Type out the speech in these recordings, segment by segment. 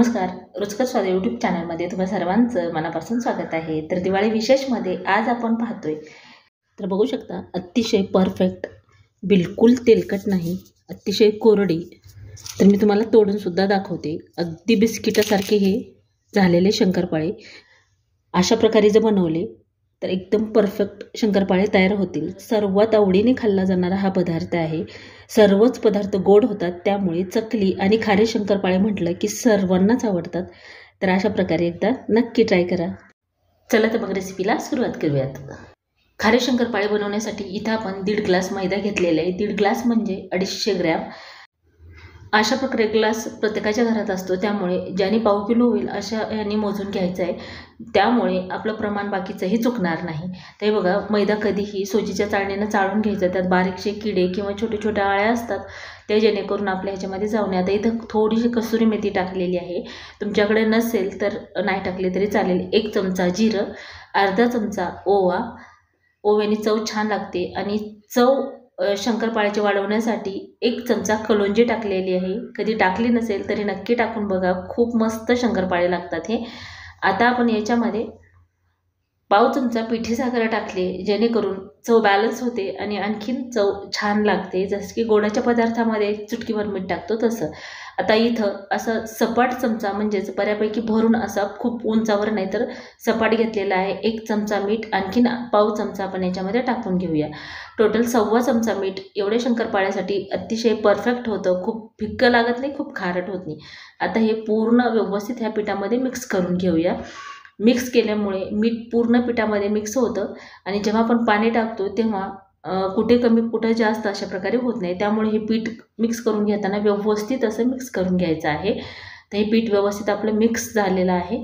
नमस्कार, रुचकर स्वाद यूट्यूब चॅनलमध्ये तुम्हा सर्वांचं मनापासून स्वागत आहे। तर दिवाळी विशेषमध्ये आज आपण पाहतोय तर बघू शकता अतिशय परफेक्ट, बिलकुल तेलकट नाही, अतिशय कोरडी। तर मी तुम्हाला तोडून सुद्धा दाखवते। अगदी बिस्किटासारखे हे झालेले शंकरपाळे अशा प्रकारे जर बनवले तर एकदम परफेक्ट शंकरपाळे तयार होतील। सर्वात आवडीने खाल्ला जाणारा हा पदार्थ आहे। सर्वच पदार्थ गोड होतात, त्यामुळे चकली आणि खारे शंकरपाळे म्हटलं की सर्वांनाच आवडतात। तर अशा प्रकारे एकदा नक्की ट्राय करा। चला तर मग रेसिपीला सुरुवात करूयात। खारे शंकरपाळे बनवण्यासाठी इथं आपण 1.5 ग्लास मैदा घेतलेला आहे। 1.5 ग्लास म्हणजे 250 ग्रॅम। अशा प्रकारे ग्लास प्रत्येकाच्या घरात असतो, त्यामुळे ज्याने पाव किलो होईल अशा यांनी मोजून घ्यायचं आहे। त्यामुळे आपलं प्रमाण बाकीचंही चुकणार नाही। ते बघा, मैदा कधीही सोजीच्या चाळणीनं चाळून घ्यायचं। त्यात बारीकशे किडे किंवा छोटे छोटे आळ्या असतात, ते जेणेकरून आपल्या ह्याच्यामध्ये जाऊ नये। आता इथं थोडीशी कसुरी मेथी टाकलेली आहे, तुमच्याकडे नसेल तर नाही टाकले तरी चालेल। 1 चमचा जिरं, अर्धा चमचा ओवा। ओव्याने चव छान लागते आणि चव शंकरपाळ्याचे वाढवण्यासाठी 1 चमचा कलोंजी टाकलेली आहे। कधी टाकली नसेल तरी नक्की टाकून बघा, खूप मस्त शंकरपाळे लागतात हे। आता आपण याच्यामध्ये पाव चमचा पिठी साखर टाकले, जेणेकरून चव बॅलन्स होते आणि आणखीन चव छान लागते। जसं की गोडाच्या पदार्थामध्ये चुटकीभर मीठ टाकतो तसं। आता इथं असं सपाट चमचा म्हणजेच बऱ्यापैकी भरून असा, खूप उंचावर नाही तर सपाट घेतलेला आहे। 1 चमचा मीठ, आणखीन पाव चमचा आपण याच्यामध्ये टाकून घेऊया। टोटल 1.25 चमचा मीठ एवढे शंकरपाळ्यासाठी अतिशय परफेक्ट होतं। खूप फिक्कं लागत नाही, खूप खारट होत नाही। आता हे पूर्ण व्यवस्थित ह्या पिठामध्ये मिक्स करून घेऊया। मिक्स केल्यामुळे मीठ पूर्ण पिठामध्ये मिक्स होतं आणि जेव्हा आपण पाणी टाकतो तेव्हा कुठे कमी कुठे जास्त अशा प्रकारे होत नाही। त्यामुळे हे पीठ मिक्स करून घेताना व्यवस्थित असं मिक्स करून घ्यायचं आहे। तर हे पीठ व्यवस्थित आपलं मिक्स झालेलं आहे।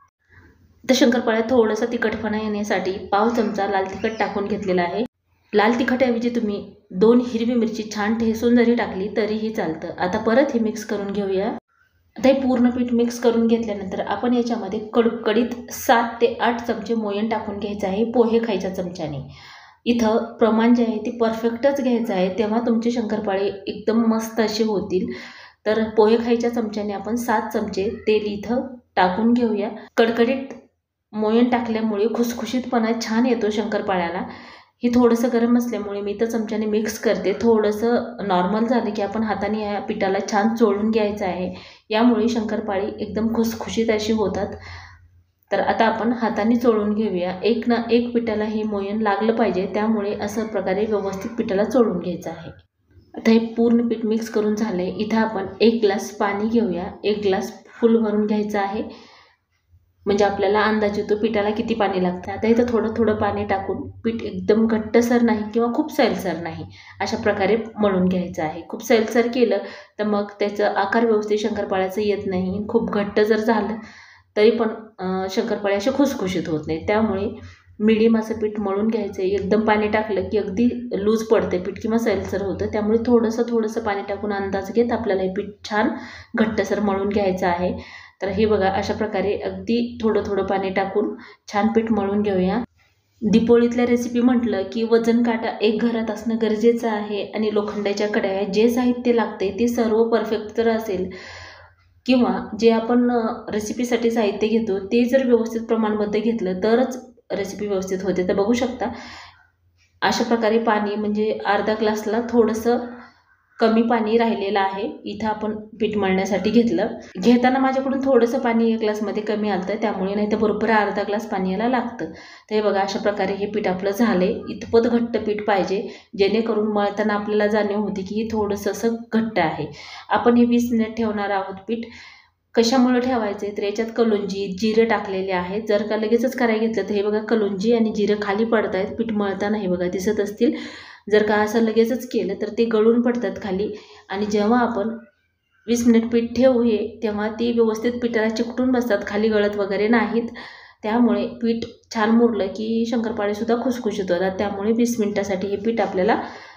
तर शंकरपाळ्यात थोडंसं तिखटपणा येण्यासाठी पाव चमचा लाल तिखट टाकून घेतलेला आहे। लाल तिखटऐवजी तुम्ही 2 हिरवी मिरची छान ठेसून जरी टाकली तरीही चालतं। आता परत हे मिक्स करून घेऊया। आता हे पूर्ण पीठ मिक्स करून घेतल्यानंतर आपण याच्यामध्ये कडकडीत 7 ते 8 चमचे मोयन टाकून घ्यायचं आहे, पोहे खायच्या चमच्याने। इथं प्रमाण जे आहे ते परफेक्टच घ्यायचं आहे, तेव्हा तुमचे शंकरपाळे एकदम मस्त असे होतील। तर पोहे खायच्या चमच्याने आपण 7 चमचे तेल इथं टाकून घेऊया। कडकडीत मोयन टाकल्यामुळे खुसखुशीतपणा छान येतो शंकरपाळ्याला। हे थोडंसं गरम असल्यामुळे मी इथं चमच्याने मिक्स करते। थोडंसं नॉर्मल झालं की आपण हाताने या पिठाला छान चोळून घ्यायचं आहे, यामुळे शंकरपाळी एकदम खुसखुशीत अशी होतात। तर आता आपण हाताने चोळून घेऊया। एक ना एक पिठाला हे मोयन लागलं पाहिजे, त्यामुळे असं प्रकारे व्यवस्थित पिठाला चोळून घ्यायचं आहे। आता हे पूर्ण पीठ मिक्स करून झालंय। इथं आपण 1 ग्लास पाणी घेऊया। 1 ग्लास फुल भरून घ्यायचं आहे, म्हणजे आपल्याला अंदाज येतो पिठाला किती पाणी लागतं। आता इथं थोडं थोडं पाणी टाकून पीठ एकदम घट्टसर नाही किंवा खूप सैलसर नाही अशा प्रकारे मळून घ्यायचं आहे। खूप सैलसर केलं तर मग त्याचं आकार व्यवस्थित शंकरपाळ्याचं येत नाही। खूप घट्ट जर झालं तरी पण शंकरपाळे असे खुसखुशीत होत नाही। त्यामुळे मीडियम असं पीठ मळून घ्यायचं आहे। एकदम पाणी टाकलं की अगदी लूज पडते पीठ किंवा सैलसर होतं, त्यामुळे थोडंसं पाणी टाकून अंदाज घेत आपल्याला हे पीठ छान घट्टसर मळून घ्यायचं आहे। तर हे बघा, अशा प्रकारे अगदी थोडं पाणी टाकून छान पीठ मळून घेऊया। दीपोळीतल्या रेसिपी म्हटलं की वजन काटा एक घरात असणं गरजेचं आहे आणि लोखंडाच्या कढया, जे साहित्य लागते ते सर्व परफेक्ट जर असेल किंवा जे आपण रेसिपीसाठी साहित्य घेतो ते जर व्यवस्थित प्रमाणबद्ध घेतलं तरच रेसिपी व्यवस्थित होते। तर बघू शकता अशा प्रकारे पाणी म्हणजे अर्धा ग्लासला थोडंसं कमी पाणी राहिलेलं आहे। इथं आपण पीठ मळण्यासाठी घेताना माझ्याकडून थोडंसं पाणी 1 ग्लासमध्ये कमी आलं, त्यामुळे नाही तर बरोबर अर्धा ग्लास पाणी याला लागतं। तर हे बघा, अशा प्रकारे हे पीठ आपलं झालंय। इतपत घट्ट पीठ पाहिजे, जेणेकरून मळताना आपल्याला जाणीव होते की हे थोडंसं असं घट्ट आहे। आपण हे 20 मिनिट ठेवणार आहोत पीठ। कशामुळे ठेवायचे तर याच्यात कलोंजी, जिरं टाकलेले आहे। जर का लगेचच करायला घेतलं तर हे बघा, कलोंजी आणि जिरं खाली पडत आहेत पीठ मळताना, हे बघा दिसत असतील। जर का असं लगेचच केलं तर ते गळून पडतात खाली, आणि जेव्हा आपण 20 मिनिट पीठ ठेवू हे तेव्हा ते व्यवस्थित पिठाला चिकटून बसतात, खाली गळत वगैरे नाहीत। त्यामुळे पीठ छान मुरलं की शंकरपाळे सुद्धा खुसखुशीत होतात। त्यामुळे 20 मिनिटासाठी हे पीठ आपल्याला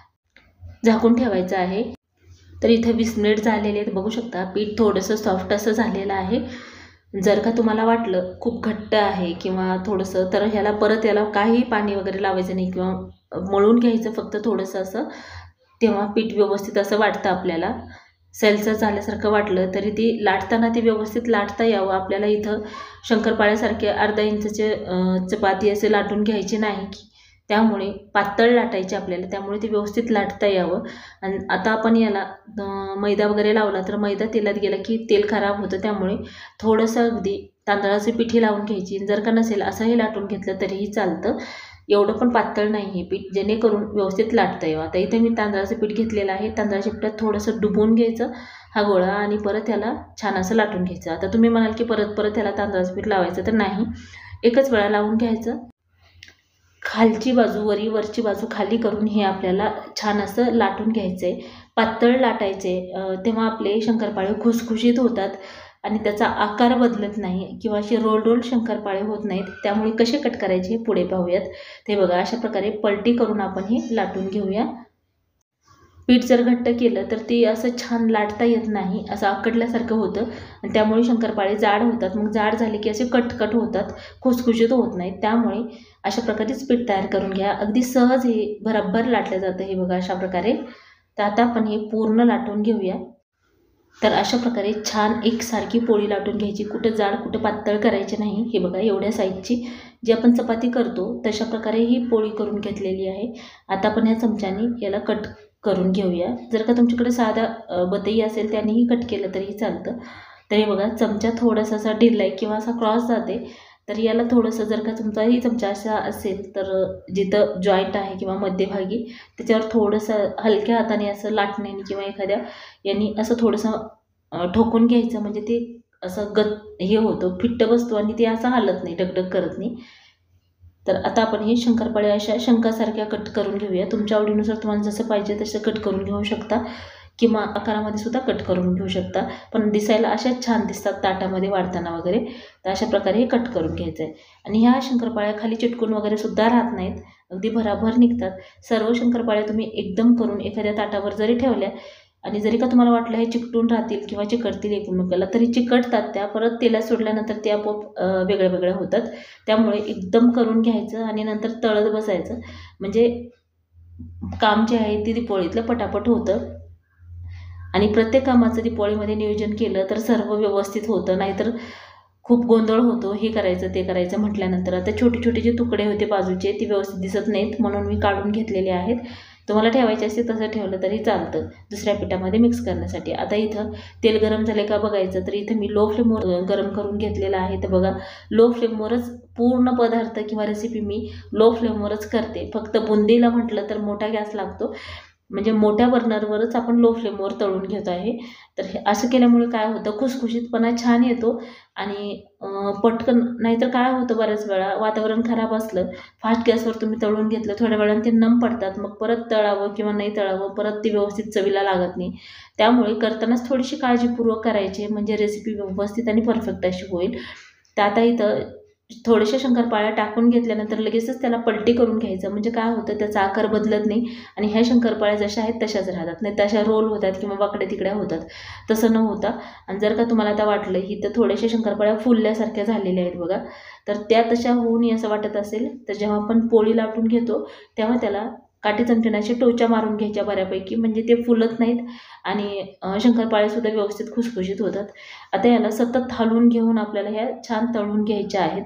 झाकून ठेवायचं आहे। तर इथं 20 मिनिट झालेले आहेत, बघू शकता पीठ थोडंसं सॉफ्ट असं झालेलं आहे। जर का तुम्हाला वाटलं खूप घट्ट आहे किंवा थोडंसं, तर याला काही पाणी वगैरे लावायचं नाही किंवा मळून घ्यायचं फक्त थोडंसं असं, तेव्हा पीठ व्यवस्थित असं वाटतं आपल्याला। सैलसर झाल्यासारखं वाटलं तरी ती लाटताना ती व्यवस्थित लाटता यावं. आपल्याला इथं शंकरपाळ्यासारखे अर्धा इंचचे चपाती असे लाटून घ्यायची नाही, त्यामुळे पातळ लाटायची आपल्याला, त्यामुळे ती व्यवस्थित लाटता यावं. आणि आता आपण याला मैदा वगैरे लावला तर मैदा तेलात गेला की तेल खराब होतं, त्यामुळे थोडंसं अगदी तांदळाची पिठी लावून घ्यायची. जर का नसेल असंही लाटून घेतलं तरीही चालतं. एवढं पण पातळ नाही हे पीठ, जेणेकरून व्यवस्थित लाटता यावं. आता इथे मी तांदळाचं पीठ घेतलेलं आहे. तांदळाच्या पिठात थोडंसं डुबवून घ्यायचं हा गोळा आणि परत त्याला छान असं लाटून घ्यायचं. आता तुम्ही म्हणाल की परत त्याला तांदळाचं पीठ लावायचं, तर नाही, एकच वेळा लावून घ्यायचं. खालची बाजू वरची बाजू खाली करून हे आपल्याला छान असं लाटून घ्यायचं आहे. पातळ लाटायचे, तेव्हा आपले शंकरपाळे खुसखुशीत होतात आणि त्याचा आकार बदलत नाही किंवा असे रोल शंकरपाळे होत नाहीत. त्यामुळे कसे कट करायचे हे पुढे पाहूयात. ते बघा, अशा प्रकारे पलटी करून आपण हे लाटून घेऊया. पीठ जर घट्ट केलं तर ते असं छान लाटता येत नाही, असं आकडल्यासारखं होतं आणि त्यामुळे शंकरपाळे जाड होतात. मग जाड झाले की असे कटकट होतात, खुसखुशीत होत नाहीत. त्यामुळे अशा प्रकारेच पीठ तयार करून घ्या. अगदी सहज हे बरोबर लाटलं जातं. हे बघा अशा प्रकारे. तर आता आपण हे पूर्ण लाटून घेऊया. तर अशा प्रकारे छान एकसारखी पोळी लाटून घ्यायची, कुठं जाड कुठं पातळ करायची नाही. हे बघा, एवढ्या साईजची जी आपण चपाती करतो तशा प्रकारे ही पोळी करून घेतलेली आहे. आता आपण ह्या चमच्याने याला कट करून घेऊया. जर का तुमच्याकडे साधा बतई असेल त्यानेही कट केलं तरीही चालतं. तर हे बघा, चमचा थोडासा असा ढिला किंवा असा क्रॉस जाते, तर याला थोडंसं, जर का तुमचाही चमचा असा असेल तर जिथं जॉईंट आहे किंवा मध्यभागी त्याच्यावर थोडंसं हलक्या हाताने असं लाटण्याने किंवा एखाद्या यांनी असं थोडंसं ठोकून घ्यायचं, म्हणजे ते असं हे होतं, फिट्ट बसतो आणि ते असं हालत नाही, डगडग करत नाही. तर आता आपण हे शंकरपाळे अशा शंखासारख्या कट करून घेऊया. तुमच्या आवडीनुसार तुम्हाला जसं पाहिजे तसं कट करून घेऊ शकता किंवा आकारामध्ये सुद्धा कट करून घेऊ शकता, पण दिसायला अशाच छान दिसतात ताटामध्ये वाढताना वगैरे. तर अशा प्रकारे हे कट करून घ्यायचं आहे. आणि ह्या शंकरपाळ्या खाली चिटकून वगैरे सुद्धा राहत नाहीत, अगदी भराभर निघतात. सर्व शंकरपाळ्या तुम्ही एकदम करून एखाद्या ताटावर जरी ठेवल्या आणि जरी का तुम्हाला वाटलं हे चिकटून राहतील किंवा चिकटतील एकमेकाला, तरी चिकटतात त्या. परत तेलात सोडल्यानंतर ते आपोआप वेगळ्या वेगळ्या होतात. त्यामुळे एकदम करून घ्यायचं आणि नंतर तळत बसायचं, म्हणजे काम जे आहे ते दिपोळीतलं पटापट होतं. आणि प्रत्येक कामाचं दिपोळीमध्ये नियोजन केलं तर सर्व व्यवस्थित होतं, नाहीतर खूप गोंधळ होतो. हे करायचं ते करायचं म्हटल्यानंतर. आता छोटे छोटे जे तुकडे होते बाजूचे ते व्यवस्थित दिसत नाहीत, म्हणून मी काढून घेतलेले आहेत. तुम्हाला ठेवायचे असते तसं ठेवलं तरी चालतं दुसऱ्या पिठामध्ये मिक्स करण्यासाठी. आता इथं तेल गरम झाले का बघायचं, तर इथं मी लो फ्लेमवर गरम करून घेतलेलं आहे. तर बघा, लो फ्लेमवरच पूर्ण पदार्थ किंवा रेसिपी मी लो फ्लेमवरच करते. फक्त बुंदीला म्हटलं तर मोठा गॅस लागतो, म्हणजे मोठ्या बर्नरवरच आपण लो फ्लेमवर तळून घेत आहे. तर हे असं केल्यामुळे काय होतं, खुसखुशीतपणा छान येतो आणि पटकन. नाहीतर काय होतं, बऱ्याच वेळा वातावरण खराब असलं, फास्ट गॅसवर तुम्ही तळून घेतलं, थोड्या वेळाने ते नम पडतात, मग परत तळावं किंवा नाही तळावं, परत ते व्यवस्थित चवीला लागत नाही. त्यामुळे करतानाच थोडीशी काळजीपूर्वक करायची, म्हणजे रेसिपी व्यवस्थित आणि परफेक्ट अशी होईल. तर आता इथं थोड्याशा शंकरपाळ्या टाकून घेतल्यानंतर लगेचच त्याला पलटी करून घ्यायचं, म्हणजे काय होतं, त्याचा आकार बदलत नाही आणि ह्या शंकरपाळ्या जशा आहेत तशाच राहतात, नाही तशा रोल होतात किंवा वाकड्या तिकड्या होतात, तसं न होता. आणि जर का तुम्हाला आता वाटलं ही तर थोड्याशा शंकरपाळ्या फुलल्यासारख्या झालेल्या आहेत बघा, तर त्या तशा होऊ नये असं वाटत असेल तर जेव्हा आपण पोळी लाटून घेतो तेव्हा त्याला काठी चमच्याने टोचा मारून घ्यायच्या बऱ्यापैकी, म्हणजे ते फुलत नाहीत आणि शंकरपाळ्यासुद्धा व्यवस्थित खुसखुशीत होतात. आता याला सतत हलवून घेऊन आपल्याला ह्या छान तळून घ्यायच्या आहेत.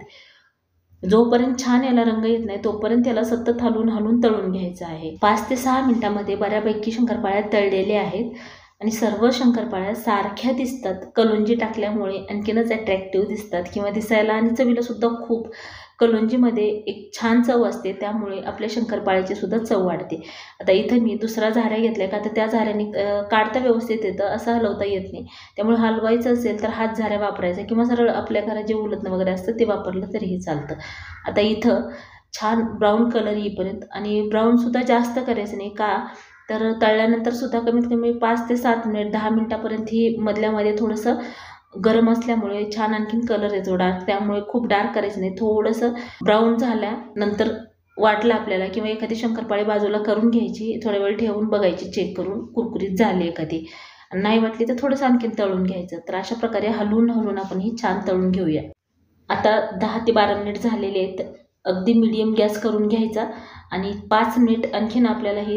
जोपर्यंत छान याला रंग येत नाही तोपर्यंत याला सतत हलवून तळून घ्यायचं आहे. 5 ते 6 मिनिटांमध्ये बऱ्यापैकी शंकरपाळ्या तळलेल्या आहेत आणि सर्व शंकरपाळ्या सारख्या दिसतात. कलोंजी टाकल्यामुळे आणखीनच अट्रॅक्टिव्ह दिसतात किंवा दिसायला आणि चवीला सुद्धा खूप. कलोंजीमध्ये एक छान चव असते, त्यामुळे आपल्या शंकरपाळ्याची सुद्धा चव वाढते. आता इथं मी दुसरा झाऱ्या घेतला का, तर त्या झाऱ्याने काढता व्यवस्थित येतं, असं हलवता येत नाही. त्यामुळे हलवायचं असेल तर हात झाऱ्या वापरायचा किंवा सरळ आपल्या घरात जे उलटणं वगैरे असतं ते वापरलं तरीही चालतं. आता इथं छान ब्राऊन कलर येईपर्यंत, आणि ब्राऊनसुद्धा जास्त करायचं नाही का, तर तळल्यानंतर सुद्धा कमीत कमी 5 ते 7 मिनिट 10 मिनिटापर्यंत ही मधल्यामध्ये थोडंसं गरम असल्यामुळे छान आणखीन कलर येतो डार्क, त्यामुळे खूप डार्क करायचं नाही. थोडंसं ब्राऊन झाल्यानंतर वाटलं आपल्याला किंवा एखादी शंकरपाळी बाजूला करून घ्यायची, थोड्या वेळ ठेवून बघायची, चेक करून कुरकुरीत झाली एखादी, नाही वाटली तर थोडंसं आणखीन तळून घ्यायचं. तर अशा प्रकारे हलवून आपण ही छान तळून घेऊया. आता 10 ते 12 मिनिट झालेले आहेत. अगदी मीडियम गॅस करून घ्यायचा आणि 5 मिनिट आणखीन आपल्याला हे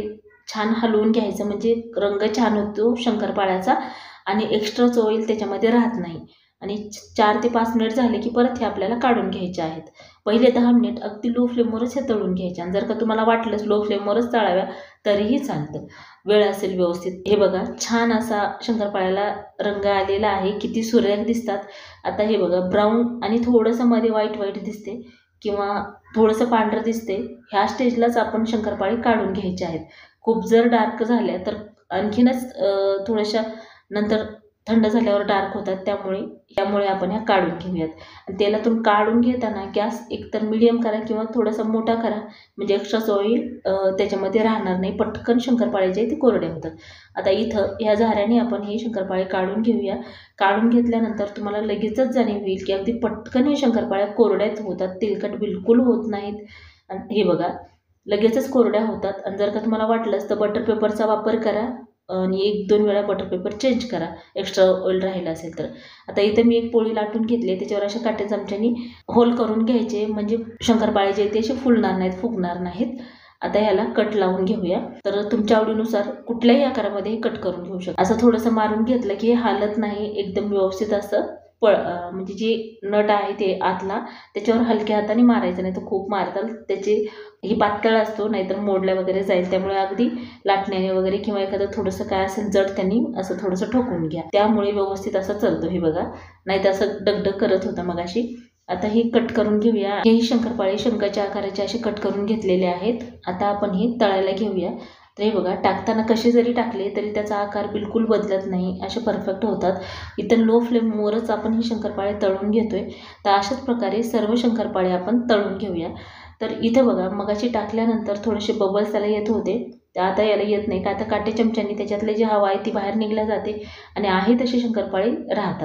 छान हलवून घ्यायचं, म्हणजे रंग छान होतो शंकरपाळ्याचा आणि एक्स्ट्रा ऑइल त्याच्यामध्ये राहत नाही. आणि 4 ते 5 मिनिट झाले की परत हे आपल्याला काढून घ्यायचे आहेत. पहिले 10 मिनिट अगदी लो फ्लेमवरच हे तळून घ्यायचे आणि जर का तुम्हाला वाटलंच लो फ्लेमवरच तळाव्या तरीही चालतं, वेळ असेल व्यवस्थित. हे बघा छान असा शंकरपाळ्याला रंग आलेला आहे, किती सुरेख दिसतात. आता हे बघा ब्राऊन आणि थोडंसं मध्ये व्हाईट व्हाईट दिसते किंवा थोडंसं पांढरं दिसते, ह्या स्टेजलाच आपण शंकरपाळी काढून घ्यायचे आहेत. खूप जर डार्क झाल्या तर आणखीनच थोड्याशा नंतर थंड झाल्यावर डार्क होतात, त्यामुळे आपण ह्या काढून घेऊयात. आणि तेलातून काढून घेताना गॅस एकतर मीडियम करा किंवा थोडासा मोठा करा, म्हणजे एक्स्ट्रा ऑइल त्याच्यामध्ये राहणार नाही, पटकन शंकरपाळे जे ते कोरडे होतात. आता इथं ह्या झाऱ्याने आपण हे शंकरपाळे काढून घेऊया. काढून घेतल्यानंतर तुम्हाला लगेचच जाणीव होईल की अगदी पटकन हे शंकरपाळ्या कोरड्याच होतात, तेलकट बिलकुल होत नाहीत. आणि हे बघा लगेचच कोरड्या होतात. आणि जर का तुम्हाला वाटलंच तर बटर पेपरचा वापर करा आणि 1-2 वेळा बटर पेपर चेंज करा एक्स्ट्रा ऑइल राहिलं असेल तर. आता इथं मी एक पोळी लाटून घेतली, त्याच्यावर अशा काटे चमच्यानी होल करून घ्यायचे, म्हणजे शंकरपाळे जे ते असे फुलणार नाहीत, फुगणार नाहीत. आता ह्याला कट लावून घेऊया. तर तुमच्या आवडीनुसार कुठल्याही आकारामध्ये कट करून घेऊ शकता. असं थोडंसं मारून घेतलं की हे हालत नाही, एकदम व्यवस्थित असं म्हणजे जे नट आहे ते आतला त्याच्यावर हलक्या हाताने मारायचं, नाही तर खूप मारताल त्याचे ही पातळ असतो, नाहीतर मोडल्या वगैरे जाईल. त्यामुळे अगदी लाटण्याने वगैरे किंवा एखादं थोडंसं काय असेल जड त्यांनी असं थोडंसं ठोकून घ्या, त्यामुळे व्यवस्थित असं चालतो. हे बघा, नाही तर असं डगडग करत होता मगाशी. आता हे कट करून घेऊया. हे शंकरपाळे शंखाच्या आकाराचे असे कट करून घेतलेले आहेत. आता आपण हे तळायला घेऊया. तर हे बघा टाकताना कसे जरी टाकले तरी त्याचा आकार बिलकुल बदलत नाही, असे परफेक्ट होतात. इथं लो फ्लेमवरच आपण हे शंकरपाळे तळून घेतोय. तर अशाच प्रकारे सर्व शंकरपाळे आपण तळून घेऊया. तर इथं बघा मगाशी टाकल्यानंतर थोडेसे बबल्स त्याला येत होते, तर आता याला येत नाही, का आता काटे चमच्यानी त्याच्यातले जी हवा आहे ती बाहेर निघल्या जाते आणि आहे तसे शंकरपाळे राहतात.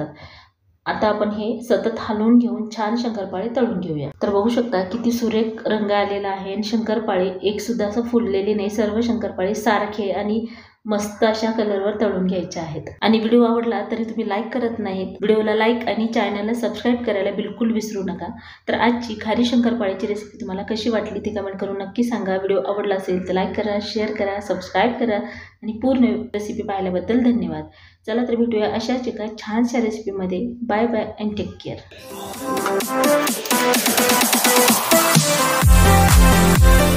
आता आपण हे सतत हलवून घेऊन छान शंकरपाळे तळून घेऊया. तर बघू शकता किती सुरेख रंग आलेला आहे आणि शंकरपाळे एक सुद्धा असं फुललेले नाही, सर्व शंकरपाळे सारखे आणि मस्त अशा कलरवर तळून घ्यायचे आहेत. आणि व्हिडिओ आवडला तरी तुम्ही लाईक करत नाहीत. व्हिडिओला लाईक आणि चॅनलला सबस्क्राईब करायला बिलकुल विसरू नका. तर आजची खारी शंकरपाळ्याची रेसिपी तुम्हाला कशी वाटली ती कमेंट करून नक्की सांगा. व्हिडिओ आवडला असेल तर लाईक करा, शेअर करा, सबस्क्राईब करा आणि पूर्ण रेसिपी पाहिल्याबद्दल धन्यवाद. चला तर भेटूया अशाच एका छानशा रेसिपीमध्ये. Bye bye and take care.